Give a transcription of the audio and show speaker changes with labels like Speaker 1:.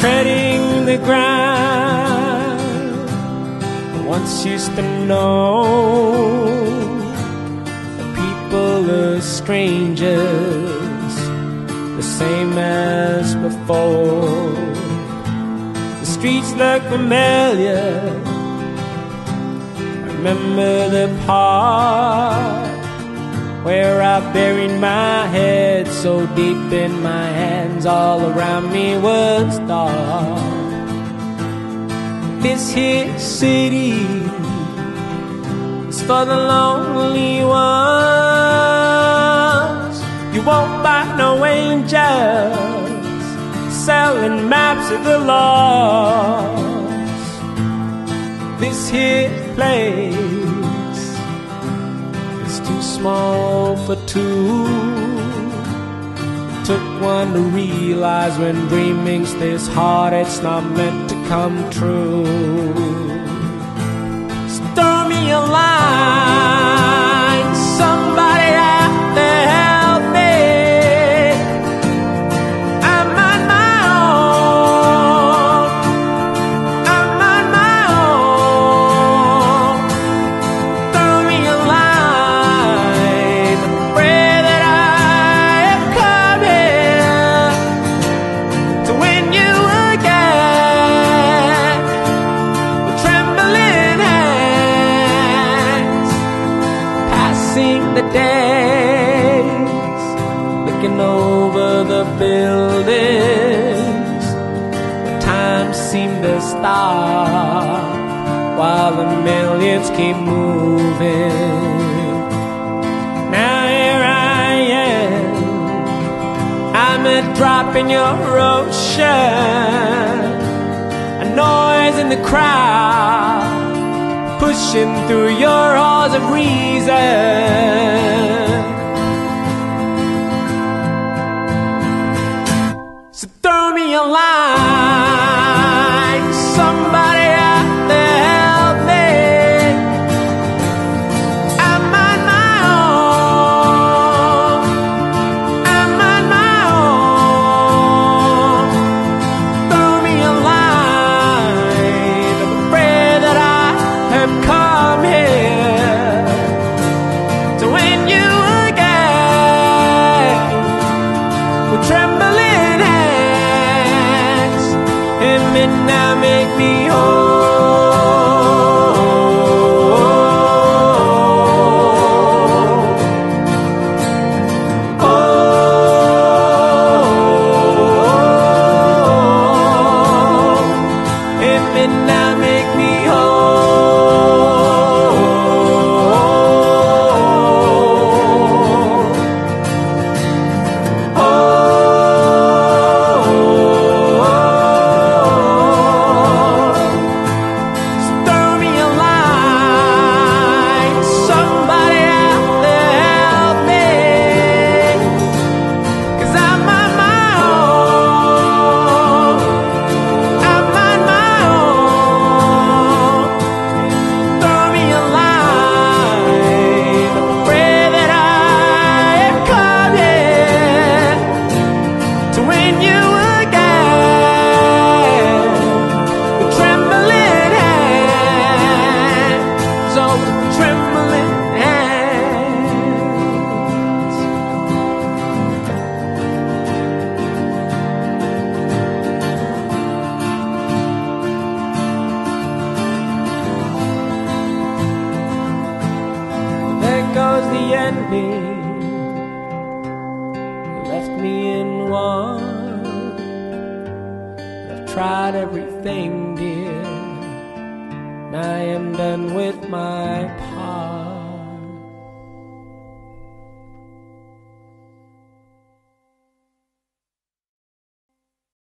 Speaker 1: treading the ground I once used to know. The people are strangers, the same as before. The streets look familiar. I remember the part where I buried my head so deep in my hands, all around me was dark. This here city is for the lonely ones. You won't find no angels selling maps of the lost. This here place is too small for two. It took one to realize when dreaming's this hard, it's not meant to come true. So throw me a line, somebody out there help me. I'm on my own, I'm on my own. Throw me a line, I pray that I have come here to win you again with trembling hands, passing the days, looking over the buildings. Time seemed to stop while the millions keep moving. Now here I am, I'm a drop in your ocean, a noise in the crowd, pushing through your halls of reason. So throw me a line, somebody out there help me. I'm on my own, I'm on my own. Throw me a line, I pray that I have come here to win you again with trembling hands, and then now make me whole. Oh, and then now make me goes the ending, left me in one. I've tried everything, dear, I am done with my